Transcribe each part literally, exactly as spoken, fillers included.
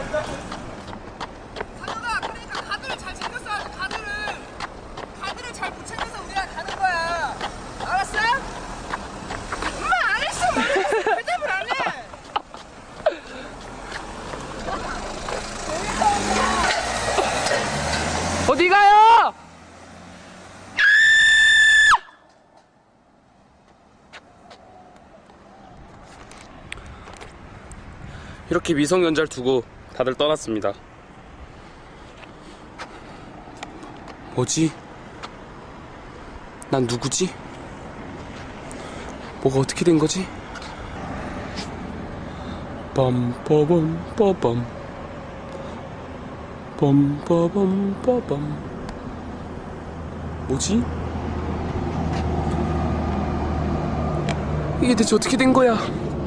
상혁아, 그러니까 가드를 잘 챙겼어야지. 가드를 가드를 잘 못 챙겨서 우리가 가는 거야. 알았어? 엄마 안 했어. 모르겠어. 대답을 안 해. 어디 가요? 이렇게 미성년자를 두고 다들 떠났습니다. 뭐지? 난 누구지? 뭐가 어떻게 된 거지? 빰빠밤 빠밤 빰빠밤 빠밤 뭐지? 이게 대체 어떻게 된 거야?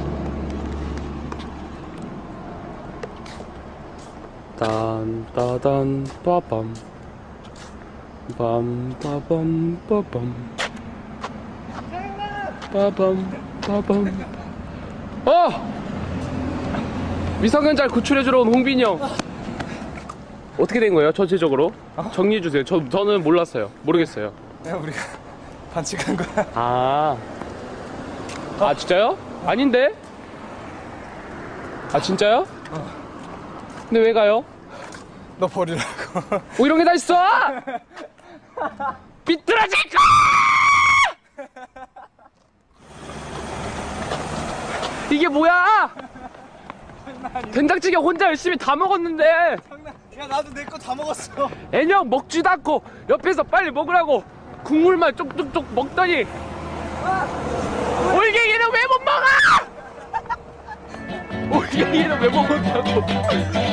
딴 따단 빠밤 빰 빠밤 빠밤 빠밤 빠밤 어! 미성년자를 구출해주러 온 홍빈이 형 어떻게 된 거예요? 전체적으로 어? 정리해주세요. 저, 저는 몰랐어요. 모르겠어요. 그냥 우리가 반칙한 거야. 아, 어? 아 진짜요? 아닌데? 아 진짜요? 어. 근데 왜 가요? 너 버리라고. 뭐 이런 게 다 있어! 삐뚤어질 거! 이게 뭐야! 된장찌개 혼자 열심히 다 먹었는데 야 나도 내 거 다 먹었어. 애녕 먹지도 않고 옆에서 빨리 먹으라고 국물만 쪽쪽쪽 먹더니 올갱이는 왜 못 먹어! 올갱이는 왜 못 먹냐고.